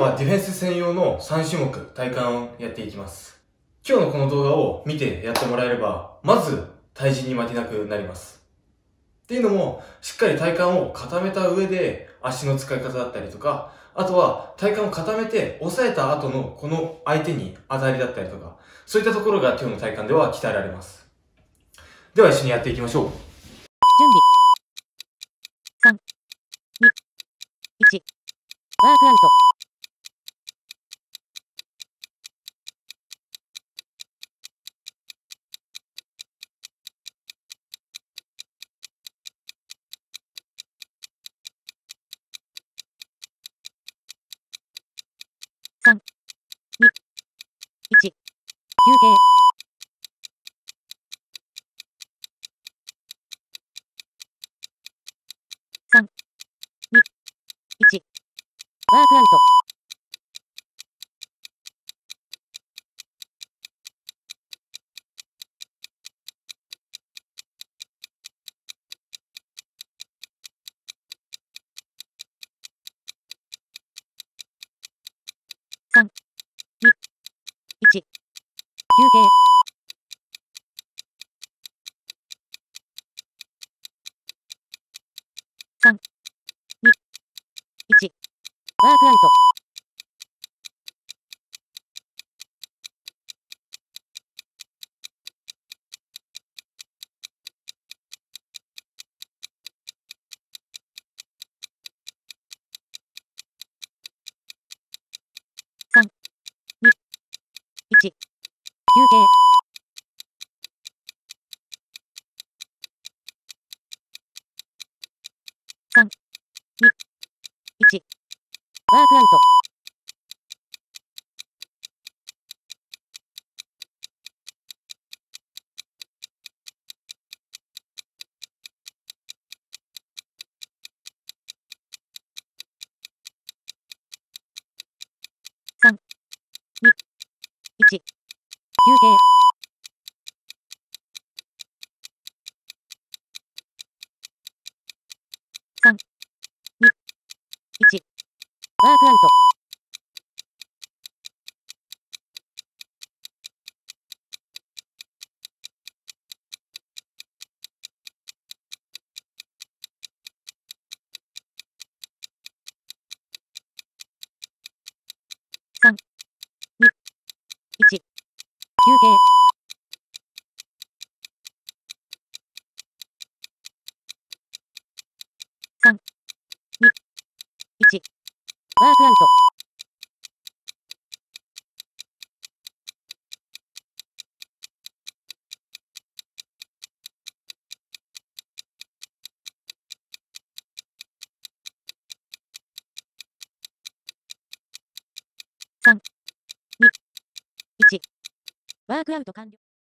はディフェンス専用の3種目体幹をやっていきます。今日のこの動画を見てやってもらえれば、まず対人に負けなくなります。っていうのも、しっかり体幹を固めた上で足の使い方だったりとか、あとは体幹を固めて抑えた後のこの相手に当たりだったりとか、そういったところが今日の体幹では鍛えられます。では一緒にやっていきましょう。 準備。3、2、1。ワークアウト。3、2、1。休憩。3、2、1。ワークアウト。3、2、1。休憩。3、2、1。ワークアウト。3、2、1。休憩。3、2、1。ワークアウト。3、2、1。休憩。3、2、1。ワークアウト。3、2、1。休憩。3、2、1。ワークアウト。3、2、1。ワークアウト完了。